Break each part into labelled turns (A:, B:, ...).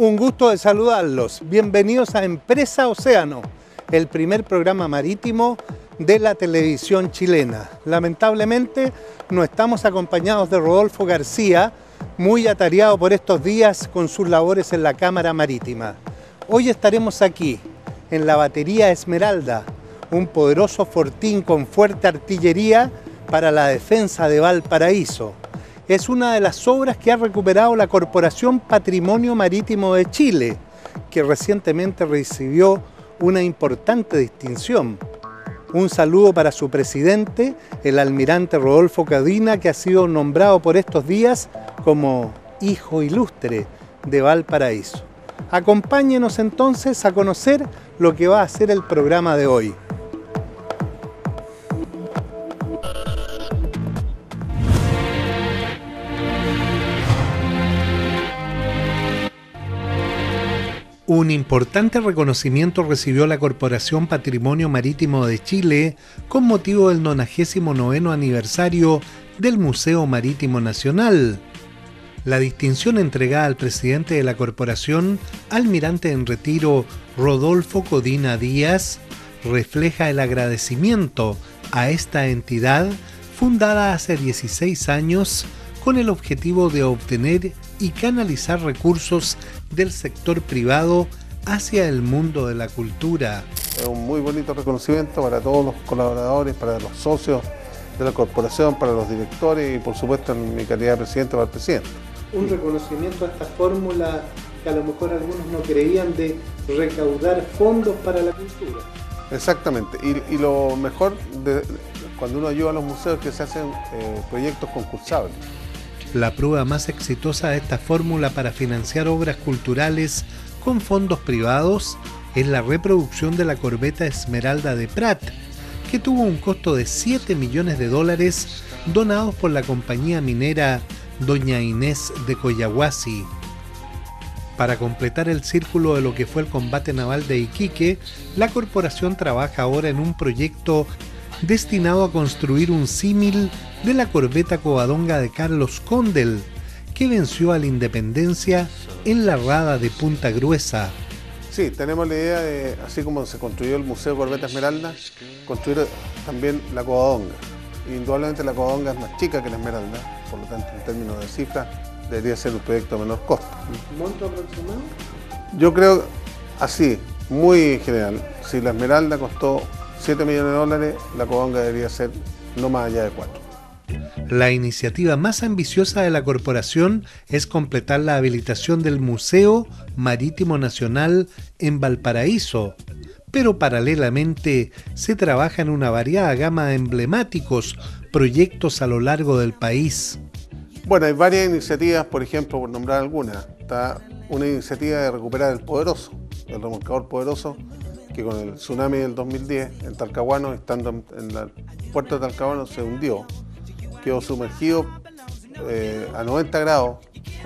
A: Un gusto de saludarlos. Bienvenidos a Empresa Océano, el primer programa marítimo de la televisión chilena. Lamentablemente no estamos acompañados de Rodolfo García, muy atareado por estos días con sus labores en la Cámara Marítima. Hoy estaremos aquí, en la batería Esmeralda, un poderoso fortín con fuerte artillería para la defensa de Valparaíso. Es una de las obras que ha recuperado la Corporación Patrimonio Marítimo de Chile, que recientemente recibió una importante distinción. Un saludo para su presidente, el almirante Rodolfo Codina, que ha sido nombrado por estos días como hijo ilustre de Valparaíso. Acompáñenos entonces a conocer lo que va a ser el programa de hoy. Un importante reconocimiento recibió la Corporación Patrimonio Marítimo de Chile con motivo del 99º aniversario del Museo Marítimo Nacional. La distinción entregada al presidente de la corporación, almirante en retiro Rodolfo Codina Díaz, refleja el agradecimiento a esta entidad fundada hace 16 años con el objetivo de obtener y canalizar recursos del sector privado hacia el mundo de la cultura.
B: Es un muy bonito reconocimiento para todos los colaboradores, para los socios de la corporación, para los directores y por supuesto en mi calidad de presidente para el presidente.
A: Un reconocimiento a esta fórmula que a lo mejor algunos no creían de recaudar fondos para la cultura.
B: Exactamente, y lo mejor cuando uno ayuda a los museos es que se hacen proyectos concursables.
A: La prueba más exitosa de esta fórmula para financiar obras culturales con fondos privados es la reproducción de la corbeta Esmeralda de Prat, que tuvo un costo de $7 millones donados por la compañía minera Doña Inés de Coyahuasi. Para completar el círculo de lo que fue el combate naval de Iquique, la corporación trabaja ahora en un proyecto destinado a construir un símil de la corbeta Covadonga de Carlos Condel, que venció a la Independencia en la rada de Punta Gruesa.
B: Sí, tenemos la idea de, así como se construyó el Museo Corbeta Esmeralda, construir también la Covadonga. Indudablemente la Covadonga es más chica que la Esmeralda, por lo tanto en términos de cifras debería ser un proyecto de menor costo.
A: ¿Monto aproximado?
B: Yo creo así, muy general, si la Esmeralda costó $7 millones, la Covadonga debería ser no más allá de 4.
A: La iniciativa más ambiciosa de la corporación es completar la habilitación del Museo Marítimo Nacional en Valparaíso, pero paralelamente se trabaja en una variada gama de emblemáticos proyectos a lo largo del país.
B: Bueno, hay varias iniciativas, por ejemplo, por nombrar algunas. Está una iniciativa de recuperar el Poderoso, el remolcador Poderoso, que con el tsunami del 2010 en Talcahuano, estando en el puerto de Talcahuano, se hundió. Quedó sumergido a 90 grados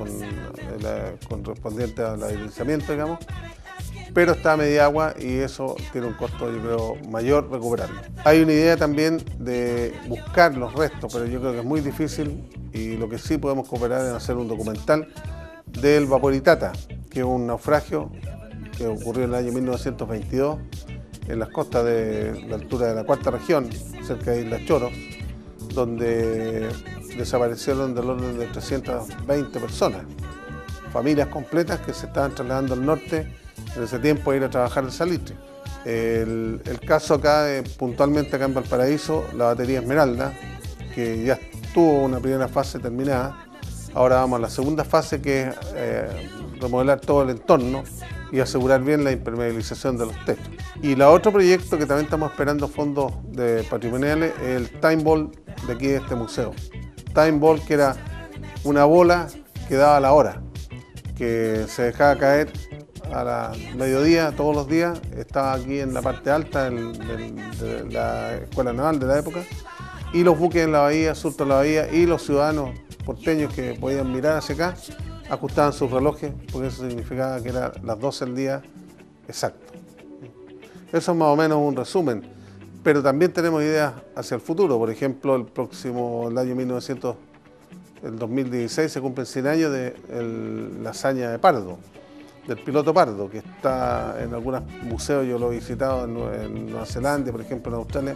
B: con correspondiente al deslizamiento, digamos, pero está a media agua y eso tiene un costo, yo creo, mayor recuperarlo. Hay una idea también de buscar los restos, pero yo creo que es muy difícil y lo que sí podemos cooperar es hacer un documental del vapor Itata, que es un naufragio que ocurrió en el año 1922 en las costas de la altura de la cuarta región, cerca de Isla Choros, donde desaparecieron del orden de 320 personas, familias completas que se estaban trasladando al norte en ese tiempo a ir a trabajar el salitre. El caso acá, puntualmente acá en Valparaíso, la batería Esmeralda, que ya tuvo una primera fase terminada, ahora vamos a la segunda fase, que es remodelar todo el entorno y asegurar bien la impermeabilización de los techos. Y el otro proyecto que también estamos esperando fondos patrimoniales es el Time Ball de aquí de este museo. Time Ball, que era una bola que daba la hora, que se dejaba caer a la mediodía todos los días, estaba aquí en la parte alta de la escuela naval de la época, y los buques en la bahía, surto de la bahía, y los ciudadanos porteños que podían mirar hacia acá, ajustaban sus relojes, porque eso significaba que eran las 12 del día exacto. Eso es más o menos un resumen, pero también tenemos ideas hacia el futuro. Por ejemplo, el año 1900, el 2016 se cumplen 100 años de la hazaña de Pardo del piloto pardo, que está en algunos museos, yo lo he visitado en Nueva Zelanda, por ejemplo en Australia,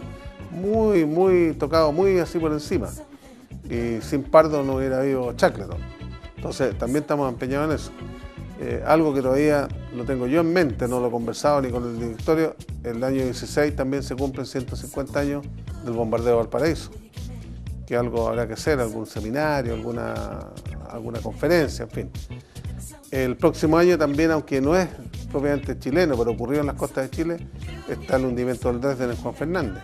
B: muy tocado, muy así por encima. Y sin pardo no hubiera habido Shackleton. Entonces también estamos empeñados en eso. Algo que todavía lo tengo yo en mente, no lo he conversado ni con el directorio, el año 16 también se cumplen 150 años del bombardeo de Valparaíso, que algo habrá que hacer, algún seminario, alguna conferencia, en fin. El próximo año también, aunque no es propiamente chileno, pero ocurrió en las costas de Chile, está el hundimiento del Dresden en Juan Fernández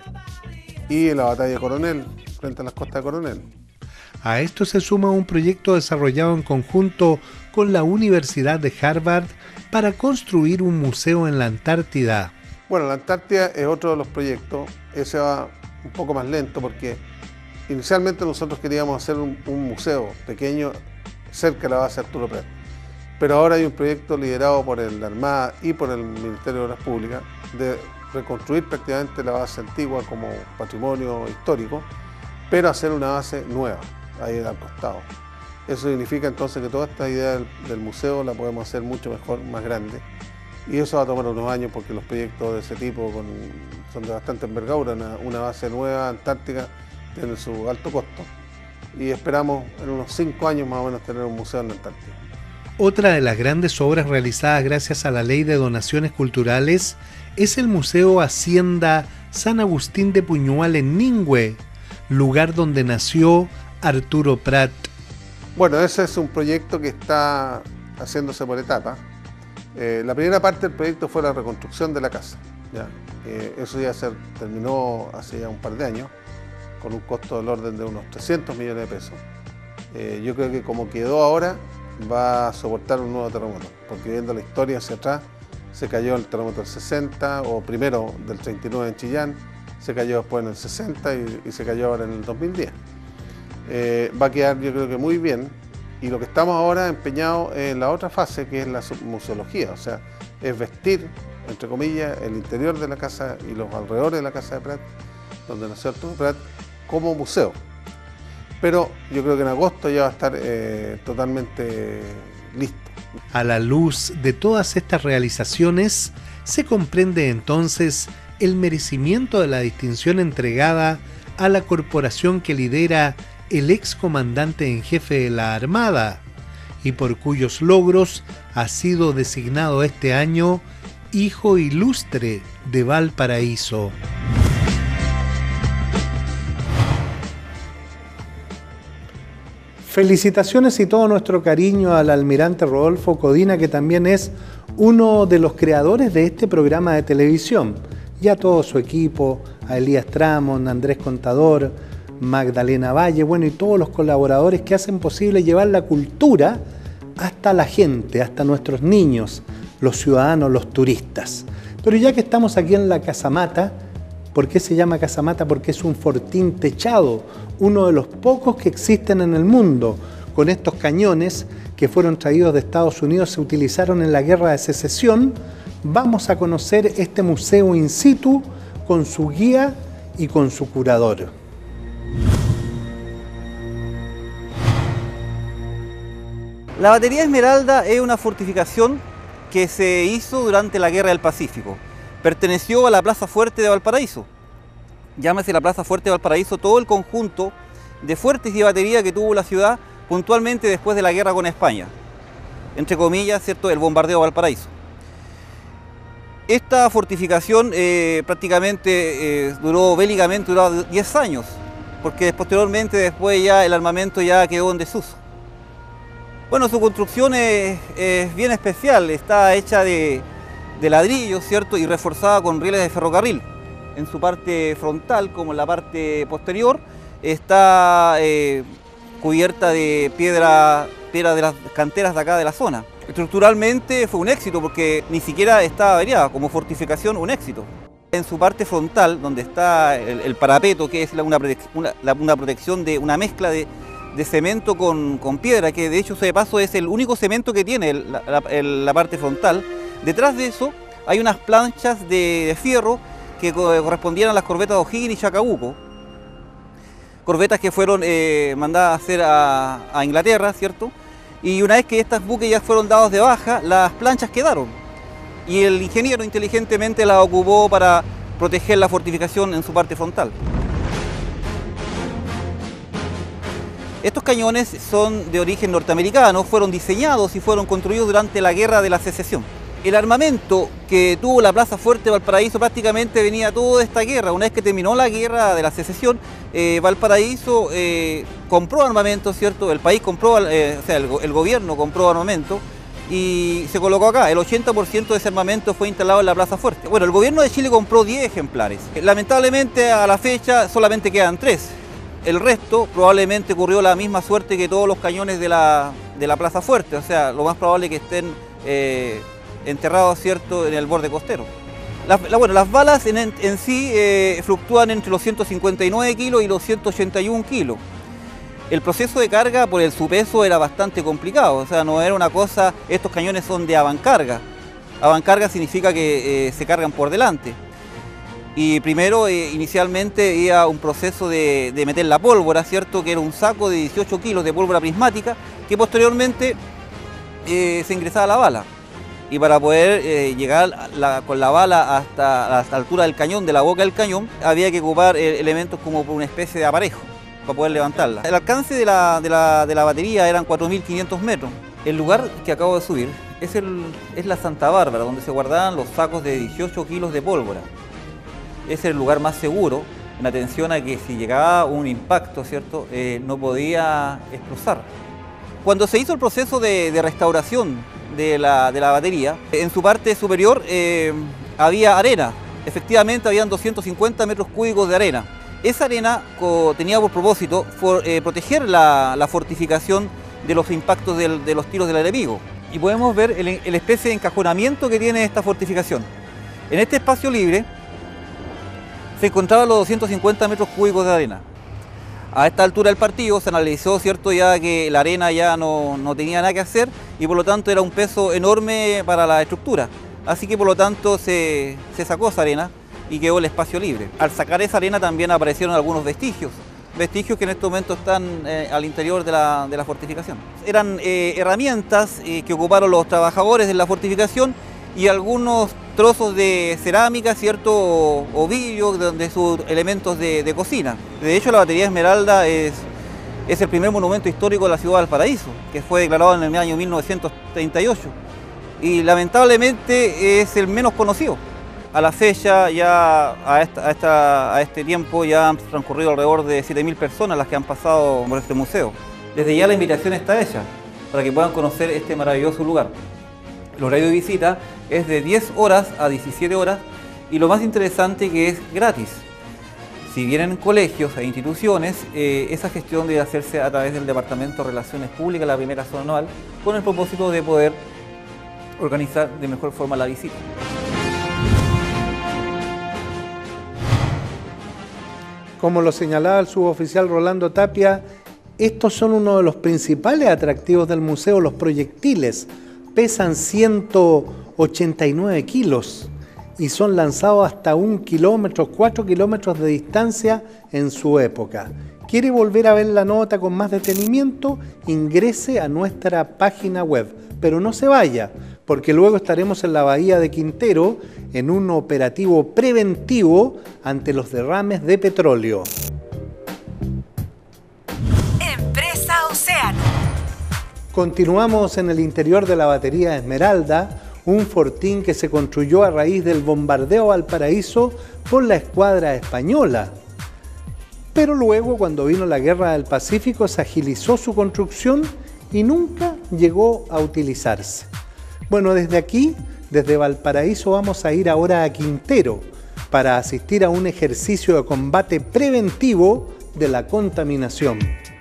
B: y en la batalla de Coronel, frente a las costas de Coronel.
A: A esto se suma un proyecto desarrollado en conjunto con la Universidad de Harvard para construir un museo en la Antártida.
B: Bueno, la Antártida es otro de los proyectos, ese va un poco más lento porque inicialmente nosotros queríamos hacer un museo pequeño cerca de la base Arturo Prat, pero ahora hay un proyecto liderado por la Armada y por el Ministerio de Obras Públicas de reconstruir prácticamente la base antigua como patrimonio histórico, pero hacer una base nueva, ahí al costado. Eso significa entonces que toda esta idea del museo la podemos hacer mucho mejor, más grande, y eso va a tomar unos años porque los proyectos de ese tipo son de bastante envergadura. Una base nueva antártica tiene su alto costo y esperamos en unos 5 años más o menos tener un museo en la Antártida.
A: Otra de las grandes obras realizadas gracias a la Ley de Donaciones Culturales es el Museo Hacienda San Agustín de Puñual en Ningüe, lugar donde nació Arturo Prat.
B: Bueno, ese es un proyecto que está haciéndose por etapas. La primera parte del proyecto fue la reconstrucción de la casa. ¿Ya? Eso ya se terminó hace ya un par de años, con un costo del orden de unos 300 millones de pesos. Yo creo que como quedó ahora, va a soportar un nuevo terremoto, porque viendo la historia hacia atrás, se cayó el terremoto del 60, o primero del 39 en Chillán, se cayó después en el 60 y se cayó ahora en el 2010. Va a quedar yo creo que muy bien, y lo que estamos ahora empeñados en la otra fase, que es la museología, o sea, es vestir, entre comillas, el interior de la casa y los alrededores de la casa de Prat, donde nació Arturo Prat, como museo. Pero yo creo que en agosto ya va a estar totalmente listo.
A: A la luz de todas estas realizaciones, se comprende entonces el merecimiento de la distinción entregada a la corporación que lidera el excomandante en jefe de la Armada y por cuyos logros ha sido designado este año Hijo Ilustre de Valparaíso. Felicitaciones y todo nuestro cariño al almirante Rodolfo Codina, que también es uno de los creadores de este programa de televisión, y a todo su equipo, a Elías Tramon, Andrés Contador, Magdalena Valle, bueno, y todos los colaboradores que hacen posible llevar la cultura hasta la gente, hasta nuestros niños, los ciudadanos, los turistas. Pero ya que estamos aquí en la Casamata, ¿por qué se llama Casamata? Porque es un fortín techado, uno de los pocos que existen en el mundo. Con estos cañones que fueron traídos de Estados Unidos, se utilizaron en la Guerra de Secesión. Vamos a conocer este museo in situ con su guía y con su curador.
C: La Batería Esmeralda es una fortificación que se hizo durante la Guerra del Pacífico. Perteneció a la Plaza Fuerte de Valparaíso. Llámese la Plaza Fuerte de Valparaíso todo el conjunto de fuertes y batería que tuvo la ciudad puntualmente después de la guerra con España. Entre comillas, ¿cierto?, el bombardeo de Valparaíso. Esta fortificación prácticamente duró 10 años, porque posteriormente después ya el armamento ya quedó en desuso. Bueno, su construcción es bien especial, está hecha de ladrillo, ¿cierto?, y reforzada con rieles de ferrocarril. En su parte frontal, como en la parte posterior, está cubierta de piedra de las canteras de acá de la zona. Estructuralmente fue un éxito porque ni siquiera estaba averiada, como fortificación un éxito. En su parte frontal, donde está el parapeto, que es una protección de una mezcla de cemento con piedra, que de hecho de paso es el único cemento que tiene la parte frontal. Detrás de eso hay unas planchas de fierro que correspondían a las corbetas O'Higgins y Chacabuco, corbetas que fueron mandadas a hacer a Inglaterra, ¿cierto? y una vez que estos buques ya fueron dados de baja, las planchas quedaron. Y el ingeniero inteligentemente las ocupó para proteger la fortificación en su parte frontal. Estos cañones son de origen norteamericano, fueron diseñados y fueron construidos durante la Guerra de la Secesión. El armamento que tuvo la Plaza Fuerte de Valparaíso prácticamente venía todo de esta guerra. Una vez que terminó la Guerra de la Secesión, Valparaíso compró armamento, ¿cierto? El país compró, el gobierno compró armamento y se colocó acá. El 80% de ese armamento fue instalado en la Plaza Fuerte. Bueno, el gobierno de Chile compró 10 ejemplares. Lamentablemente a la fecha solamente quedan 3. El resto probablemente ocurrió la misma suerte que todos los cañones de la Plaza Fuerte, o sea, lo más probable es que estén enterrados, ¿cierto?, en el borde costero. Bueno, las balas en sí fluctúan entre los 159 kilos y los 181 kilos. El proceso de carga por su peso era bastante complicado, o sea, no era una cosa, estos cañones son de avancarga. Avancarga significa que se cargan por delante. Y primero, inicialmente, iba un proceso de meter la pólvora, ¿cierto?, que era un saco de 18 kilos de pólvora prismática, que posteriormente se ingresaba la bala. Y para poder llegar con la bala hasta la altura del cañón, de la boca del cañón, había que ocupar elementos como una especie de aparejo para poder levantarla. El alcance de la batería eran 4.500 metros. El lugar que acabo de subir es la Santa Bárbara, donde se guardaban los sacos de 18 kilos de pólvora. Es el lugar más seguro, en atención a que si llegaba un impacto, ¿cierto?, no podía explotar. Cuando se hizo el proceso de restauración de la batería, en su parte superior había arena. Efectivamente, habían 250 metros cúbicos de arena. Esa arena tenía por propósito proteger la fortificación de los impactos de los tiros del enemigo. Y podemos ver el especie de encajonamiento que tiene esta fortificación. En este espacio libre se encontraban los 250 metros cúbicos de arena. A esta altura del partido se analizó, ¿cierto?, ya que la arena ya no tenía nada que hacer y por lo tanto era un peso enorme para la estructura. Así que por lo tanto se sacó esa arena y quedó el espacio libre. Al sacar esa arena también aparecieron algunos vestigios que en este momento están al interior de la fortificación. Eran herramientas que ocuparon los trabajadores de la fortificación y algunos trozos de cerámica, ¿cierto?, o vidrio, de sus elementos de cocina. De hecho, la batería Esmeralda es el primer monumento histórico de la ciudad de Valparaíso, que fue declarado en el año 1938. Y lamentablemente es el menos conocido. A la fecha, ya a este tiempo, ya han transcurrido alrededor de 7.000 personas las que han pasado por este museo. Desde ya la invitación está hecha para que puedan conocer este maravilloso lugar. El horario de visita es de 10 horas a 17 horas y lo más interesante que es gratis. Si vienen colegios e instituciones, esa gestión debe hacerse a través del Departamento de Relaciones Públicas, la primera zona anual, con el propósito de poder organizar de mejor forma la visita.
A: Como lo señalaba el suboficial Rolando Tapia, estos son uno de los principales atractivos del museo, los proyectiles. Pesan 189 kilos y son lanzados hasta 1 kilómetro, 4 kilómetros de distancia en su época. ¿Quiere volver a ver la nota con más detenimiento? Ingrese a nuestra página web, pero no se vaya, porque luego estaremos en la bahía de Quintero en un operativo preventivo ante los derrames de petróleo.
D: Empresa Océano.
A: Continuamos en el interior de la batería Esmeralda, un fortín que se construyó a raíz del bombardeo a Valparaíso por la escuadra española. Pero luego, cuando vino la Guerra del Pacífico, se agilizó su construcción y nunca llegó a utilizarse. Bueno, desde aquí, desde Valparaíso, vamos a ir ahora a Quintero para asistir a un ejercicio de combate preventivo de la contaminación.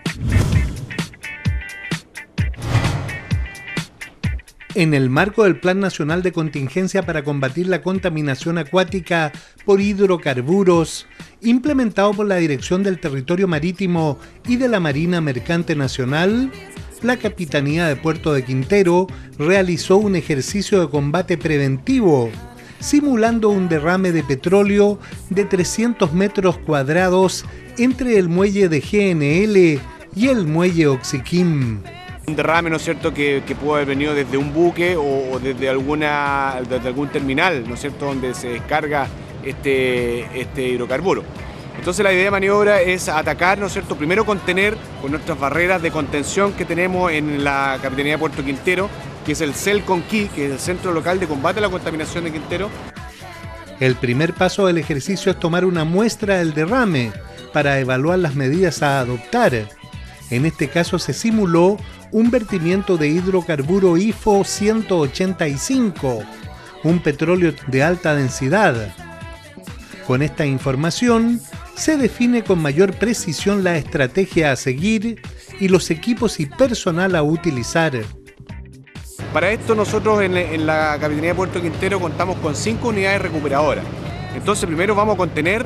A: En el marco del Plan Nacional de Contingencia para combatir la contaminación acuática por hidrocarburos, implementado por la Dirección del Territorio Marítimo y de la Marina Mercante Nacional, la Capitanía de Puerto de Quintero realizó un ejercicio de combate preventivo, simulando un derrame de petróleo de 300 metros cuadrados entre el muelle de GNL y el muelle Oxiquim.
E: Un derrame, ¿no es cierto?, que pudo haber venido desde un buque o desde algún terminal, ¿no es cierto?, donde se descarga este hidrocarburo. Entonces la idea de maniobra es atacar, ¿no es cierto?, primero contener con nuestras barreras de contención que tenemos en la Capitanía de Puerto Quintero, que es el CELCONQUI, que es el Centro Local de Combate a la Contaminación de Quintero.
A: El primer paso del ejercicio es tomar una muestra del derrame para evaluar las medidas a adoptar. En este caso se simuló un vertimiento de hidrocarburo IFO 185, un petróleo de alta densidad. Con esta información se define con mayor precisión la estrategia a seguir y los equipos y personal a utilizar.
E: Para esto nosotros en la Capitanía de Puerto Quintero contamos con 5 unidades recuperadoras. Entonces primero vamos a contener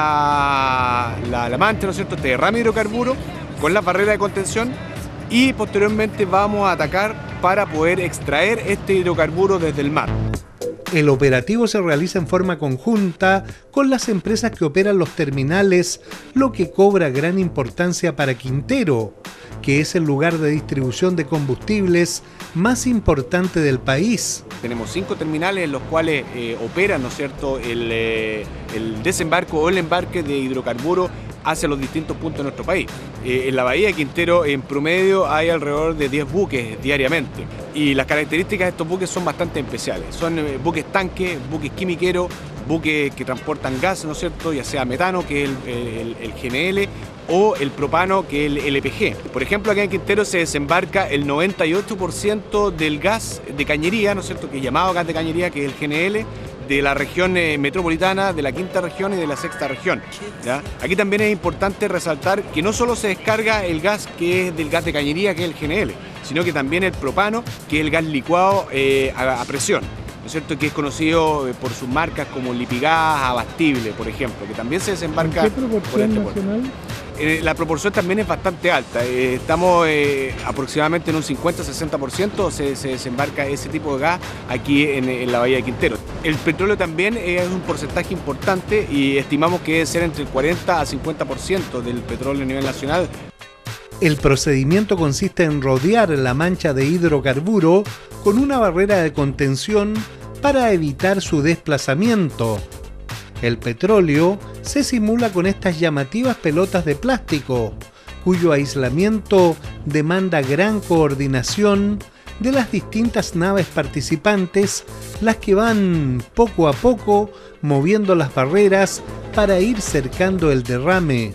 E: la mancha, ¿no es cierto?, este derrame de hidrocarburo con la barrera de contención, y posteriormente vamos a atacar para poder extraer este hidrocarburo desde el mar.
A: El operativo se realiza en forma conjunta con las empresas que operan los terminales, lo que cobra gran importancia para Quintero, que es el lugar de distribución de combustibles más importante del país.
E: Tenemos 5 terminales en los cuales operan, ¿no es cierto?, el desembarco o el embarque de hidrocarburos hacia los distintos puntos de nuestro país. En la bahía de Quintero, en promedio, hay alrededor de 10 buques diariamente. Y las características de estos buques son bastante especiales. Son buques tanques, buques quimiqueros, buques que transportan gas, ¿no es cierto?, ya sea metano, que es el GNL, o el propano, que es el LPG. Por ejemplo, acá en Quintero se desembarca el 98% del gas de cañería, ¿no es cierto?, que es llamado gas de cañería, que es el GNL, de la región metropolitana, de la quinta región y de la sexta región, ¿ya? Aquí también es importante resaltar que no solo se descarga el gas que es del gas de cañería, que es el GNL, sino que también el propano, que es el gas licuado a presión, ¿no es cierto?, que es conocido por sus marcas como Lipigas, Abastible, por ejemplo, que también se desembarca por este puerto. La proporción también es bastante alta, estamos aproximadamente en un 50-60% se desembarca ese tipo de gas aquí en la bahía de Quintero. El petróleo también es un porcentaje importante y estimamos que debe ser entre el 40 a 50% del petróleo a nivel nacional.
A: El procedimiento consiste en rodear la mancha de hidrocarburo con una barrera de contención para evitar su desplazamiento. El petróleo se simula con estas llamativas pelotas de plástico, cuyo aislamiento demanda gran coordinación de las distintas naves participantes, las que van poco a poco moviendo las barreras para ir cercando el derrame.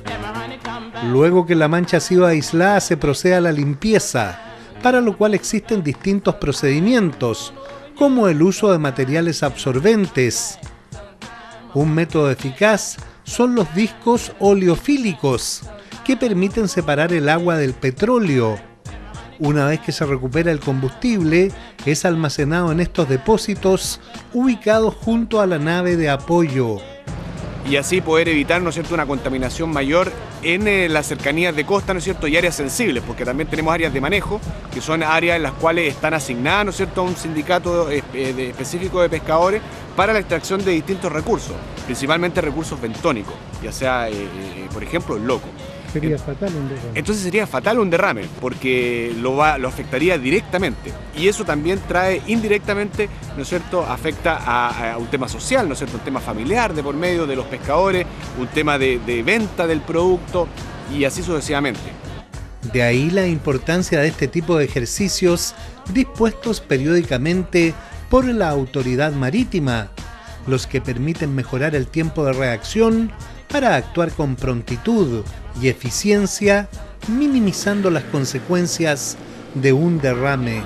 A: Luego que la mancha ha sido aislada, se procede a la limpieza, para lo cual existen distintos procedimientos, como el uso de materiales absorbentes. Un método eficaz son los discos oleofílicos, que permiten separar el agua del petróleo. Una vez que se recupera el combustible, es almacenado en estos depósitos ubicados junto a la nave de apoyo.
E: Y así poder evitar, ¿no es cierto?, una contaminación mayor en las cercanías de costa, ¿no es cierto?, y áreas sensibles, porque también tenemos áreas de manejo, que son áreas en las cuales están asignadas, ¿no es cierto?, a un sindicato específico de pescadores para la extracción de distintos recursos, principalmente recursos bentónicos, ya sea, por ejemplo, el loco.
A: Sería fatal un derrame.
E: Entonces sería fatal un derrame, porque lo afectaría directamente. Y eso también trae indirectamente, ¿no es cierto?, afecta a un tema social, ¿no es cierto?, un tema familiar de por medio de los pescadores, un tema de venta del producto y así sucesivamente.
A: De ahí la importancia de este tipo de ejercicios dispuestos periódicamente por la autoridad marítima, los que permiten mejorar el tiempo de reacción para actuar con prontitud y eficiencia, minimizando las consecuencias de un derrame.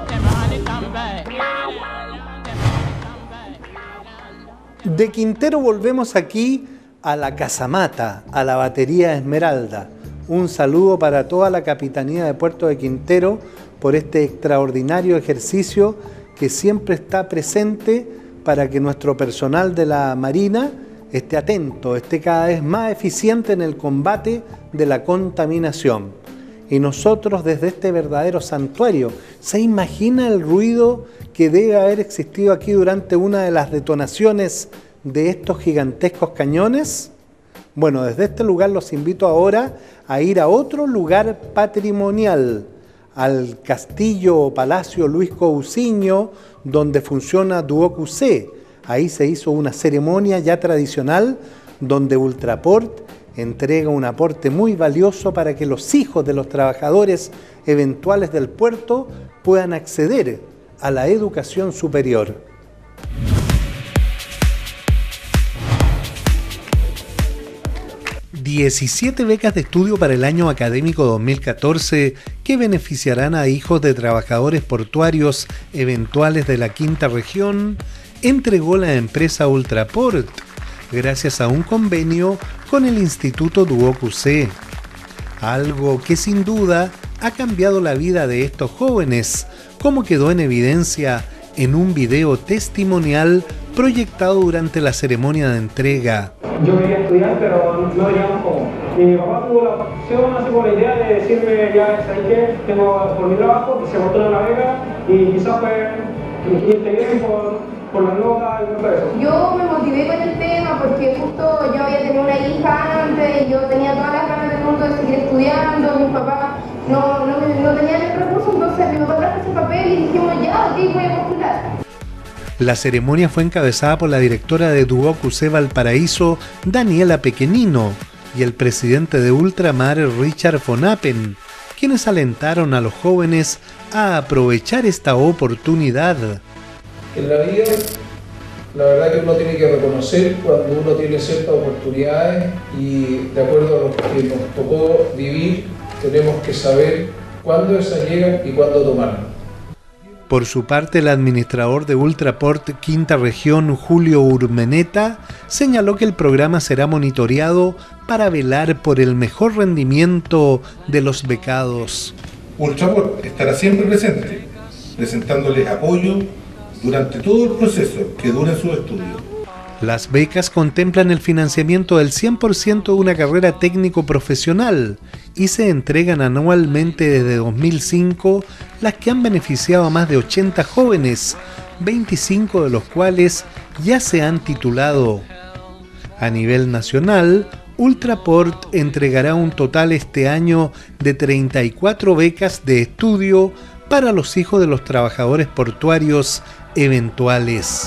A: De Quintero volvemos aquí a la Casamata, a la batería Esmeralda. Un saludo para toda la Capitanía de Puerto de Quintero por este extraordinario ejercicio que siempre está presente para que nuestro personal de la Marina esté atento, esté cada vez más eficiente en el combate de la contaminación. Y nosotros desde este verdadero santuario, ¿se imagina el ruido que debe haber existido aquí durante una de las detonaciones de estos gigantescos cañones? Bueno, desde este lugar los invito ahora a ir a otro lugar patrimonial, al castillo o palacio Luis Cousiño, donde funciona Duoc UC. Ahí se hizo una ceremonia ya tradicional donde Ultraport entrega un aporte muy valioso para que los hijos de los trabajadores eventuales del puerto puedan acceder a la educación superior. ...17 becas de estudio para el año académico 2014... que beneficiarán a hijos de trabajadores portuarios eventuales de la quinta región... entregó la empresa Ultraport, gracias a un convenio con el Instituto Duoc UC. Algo que sin duda ha cambiado la vida de estos jóvenes, como quedó en evidencia en un video testimonial proyectado durante la ceremonia de entrega.
F: Yo quería estudiar, pero no veníamos cómo. Y mi papá tuvo la opción, así como la idea de decirme, ya, ¿sabes qué? Tengo por mi trabajo, que se botó la beca, y quizás pues me integré por la nota y todo eso.
G: Yo me motivé con el tema porque justo yo había tenido una hija antes y yo tenía todas las ganas del mundo de seguir estudiando. Mis papás no tenían el recurso, entonces mi papá trajo ese papel y dijimos, ya, ok, voy a postular.
A: La ceremonia fue encabezada por la directora de Duoc UC Valparaíso, Daniela Pequenino, y el presidente de Ultramar, Richard von Appen, quienes alentaron a los jóvenes a aprovechar esta oportunidad.
H: En la vida, la verdad que uno tiene que reconocer cuando uno tiene ciertas oportunidades y de acuerdo a lo que nos tocó vivir, tenemos que saber cuándo esas llegan y cuándo tomarlas.
A: Por su parte, el administrador de Ultraport Quinta Región, Julio Urmeneta, señaló que el programa será monitoreado para velar por el mejor rendimiento de los becados.
I: Ultraport estará siempre presente, presentándoles apoyo durante todo el proceso que dure su estudio.
A: Las becas contemplan el financiamiento del 100% de una carrera técnico-profesional y se entregan anualmente desde 2005, las que han beneficiado a más de 80 jóvenes, 25 de los cuales ya se han titulado. A nivel nacional, Ultraport entregará un total este año de 34 becas de estudio para los hijos de los trabajadores portuarios eventuales.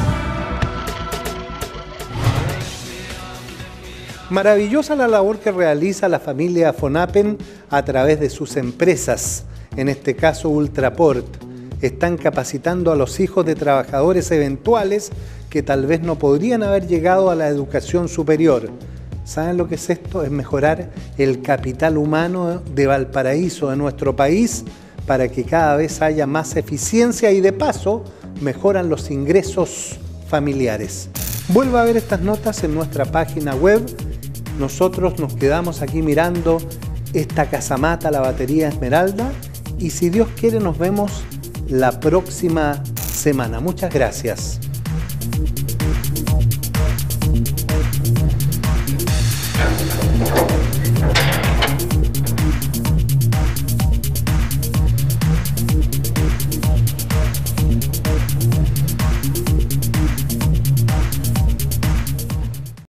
A: Maravillosa la labor que realiza la familia von Appen a través de sus empresas, en este caso Ultraport. Están capacitando a los hijos de trabajadores eventuales que tal vez no podrían haber llegado a la educación superior. ¿Saben lo que es esto? Es mejorar el capital humano de Valparaíso, de nuestro país, para que cada vez haya más eficiencia y de paso mejoran los ingresos familiares. Vuelva a ver estas notas en nuestra página web. Nosotros nos quedamos aquí mirando esta casamata, la batería Esmeralda, y si Dios quiere nos vemos la próxima semana. Muchas gracias.